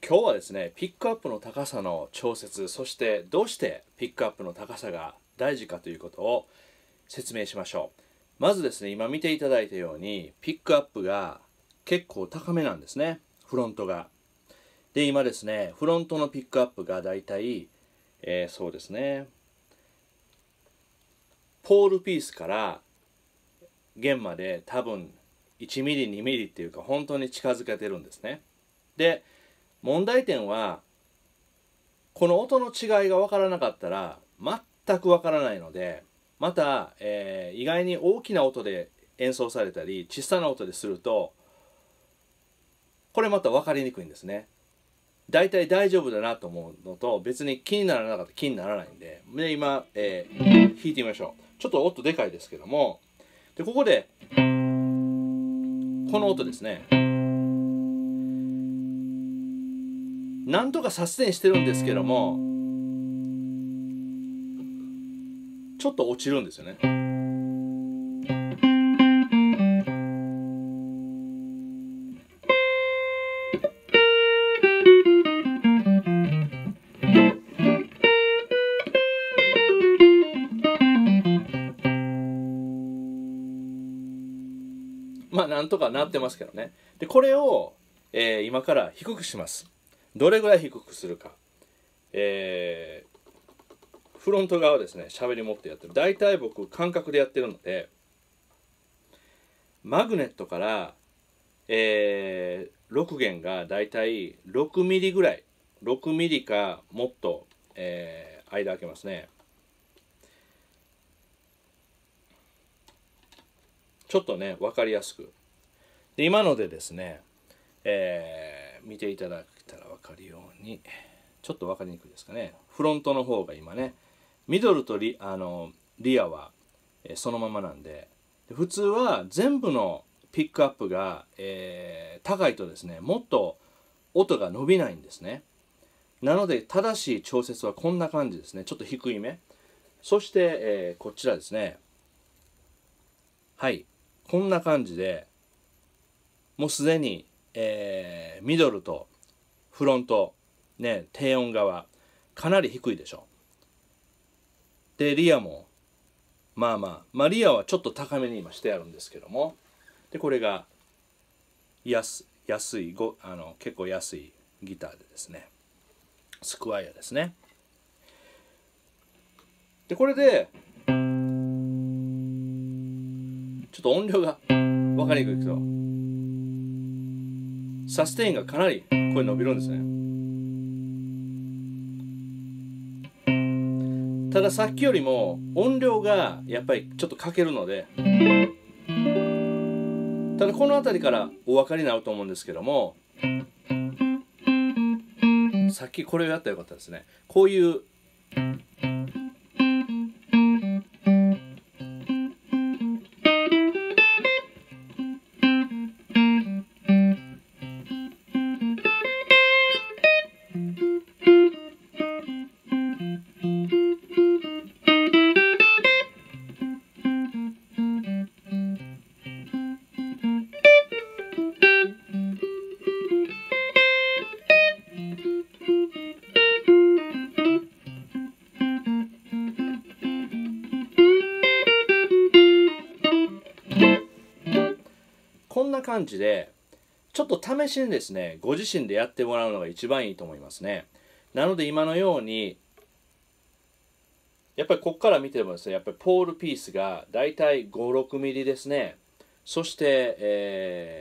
今日はですね、ピックアップの高さの調節、そしてどうしてピックアップの高さが大事かということを説明しましょう。まずですね、今見ていただいたように、ピックアップが結構高めなんですね、フロントが。で、今ですね、フロントのピックアップがだいたい、そうですね、ポールピースから弦まで多分1ミリ、2ミリっていうか本当に近づけてるんですね。で、問題点はこの音の違いが分からなかったら全く分からないので、また、意外に大きな音で演奏されたり小さな音でするとこれまた分かりにくいんですね。だいたい大丈夫だなと思うのと別に気にならなかったら気にならないんで、今、弾いてみましょう。ちょっと音でかいですけども、でここでこの音ですね、なんとかサステインしてるんですけどもちょっと落ちるんですよね。まあなんとかなってますけどね。でこれを、今から低くします。どれぐらい低くするか、フロント側ですね、喋り持ってやってる。大体僕感覚でやってるので、マグネットから、6弦が大体6ミリぐらい、6ミリかもっと、間開けますね。ちょっとね分かりやすく。で今のでですね、見ていただけたら分かるように、ちょっと分かりにくいですかね。フロントの方が今ね、ミドルとリアは、そのままなんで、普通は全部のピックアップが、高いとですね、もっと音が伸びないんですね。なので正しい調節はこんな感じですね。ちょっと低いめ。そして、こちらですね。はい、こんな感じでもうすでに、ミドルとフロント、ね、低音側かなり低いでしょ。でリアもまあリアはちょっと高めに今してあるんですけども、でこれが安い結構安いギターでですね、スクワイアですね。でこれでちょっと音量が分かりにくいけど、サステインがかなり声伸びるんですね。たださっきよりも音量がやっぱりちょっと欠けるので、ただこの辺りからお分かりになると思うんですけども、さっきこれをやったらよかったですね。こういうこんな感じでちょっと試しにですね、ご自身でやってもらうのが一番いいと思いますね。なので今のようにやっぱりここから見てもですね、やっぱりポールピースがだいたい5、6ミリですね。そして、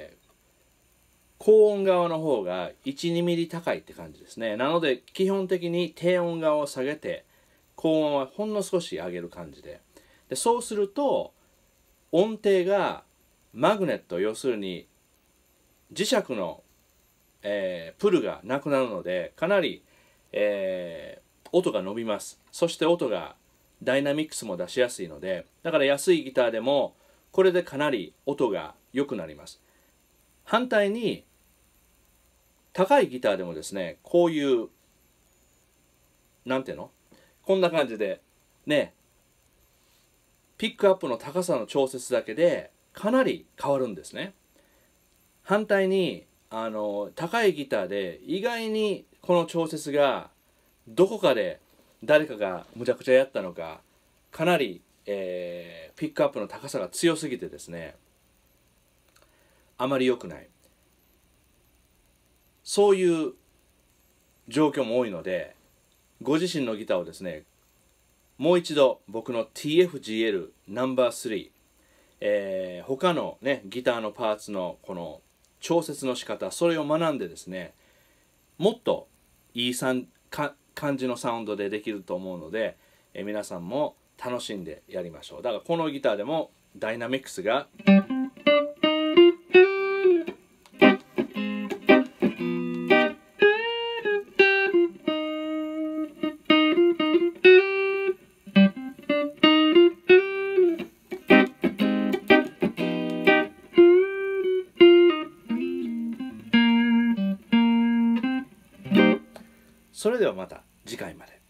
高音側の方が1、2ミリ高いって感じですね。なので基本的に低音側を下げて高音はほんの少し上げる感じで、そうすると音程がマグネット、要するに磁石の、プルがなくなるのでかなり、音が伸びます。そして音がダイナミックスも出しやすいので、だから安いギターでもこれでかなり音が良くなります。反対に高いギターでもですね、こういうなんていうの、こんな感じでね、ピックアップの高さの調節だけでかなり変わるんですね。反対に高いギターで意外にこの調節がどこかで誰かがむちゃくちゃやったのか、かなり、ピックアップの高さが強すぎてですね、あまり良くない、そういう状況も多いので、ご自身のギターをですね、もう一度僕の TFGL No.3、他のねギターのパーツのこの調節の仕方、それを学んでですね、もっといい感じのサウンドでできると思うので、皆さんも楽しんでやりましょう。だからこのギターでもダイナミックスがそれではまた次回まで。